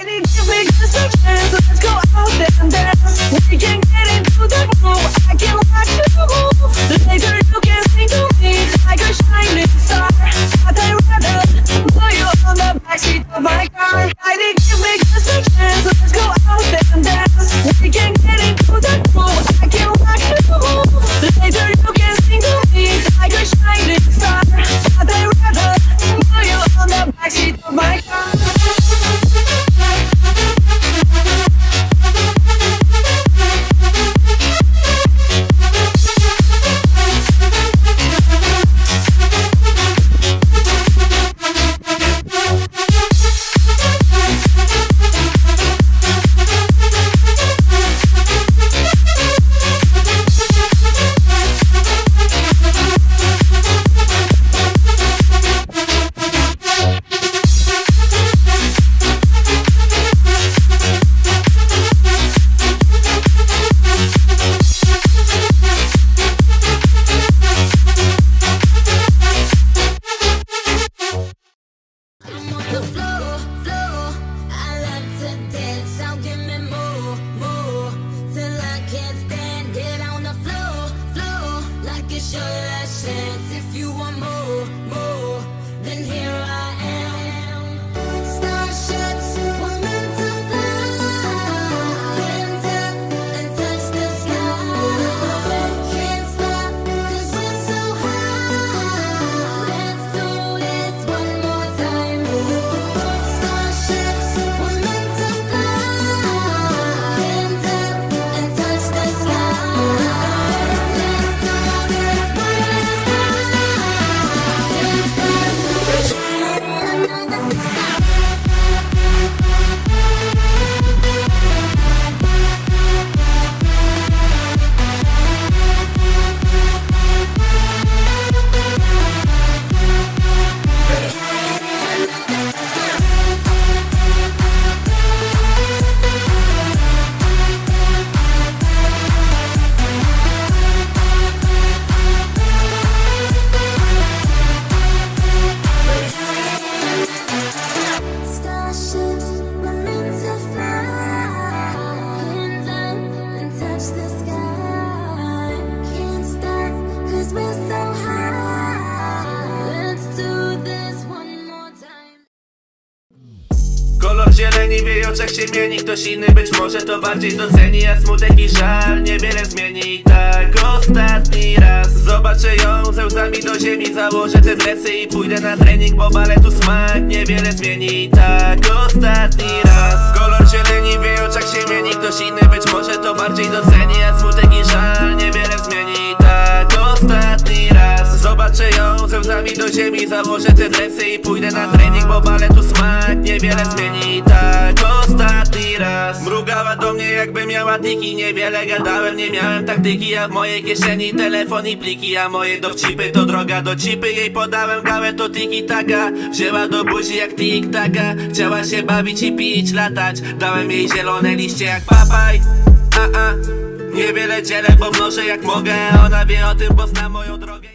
Kylie, give me just a chance. Let's go out there and dance. We can get into the groove. I can watch you move. Later you can sing to me like a shining star. But I'd rather put you on the backseat of my car. Kylie, give me just a chance. Let's go out there and dance. We can get into the groove. I can watch you move. Later you can sing to me like a shining star. But I'd rather put you on the backseat of my car. If you want more, then here I am. Starships were meant to fly, hands up and touch the sky. Can't stop 'cause we're so high. Let's do this one more time. Starships were meant to fly, hands up and touch the sky. Kolor zieleni w jej oczach się mieni. Ktoś inny być może to bardziej doceni, a smutek i żal niewiele zmieni. I tak ostatni raz zobaczę ją ze łzami do ziemi. Założę te dresy i pójdę na trening, bo baletu smak niewiele zmieni. I tak ostatni raz. Kolor zieleni w jej oczach się mieni. Ktoś inny być może to bardziej doceni, a smutek i żal niewiele zmieni. I tak ostatni raz zobaczę ją ze łzami do ziemi. Założę te dresy i pójdę na trening, bo baletu smak niewiele zmieni. I tak ostatni raz. Mrugała do mnie jakby miała tiki. Niewiele gadałem, nie miałem taktyki. A w mojej kieszeni telefon i pliki. A moje dowcipy to droga do cipy. Jej podałem gałę to tiki taka. Wzięła do buzi jak tik-taka. Chciała się bawić i pić, latać. Dałem jej zielone liście jak papaj. Niewiele dzielę, bo mnożę jak mogę. Ona wie o tym, bo zna moją drogę.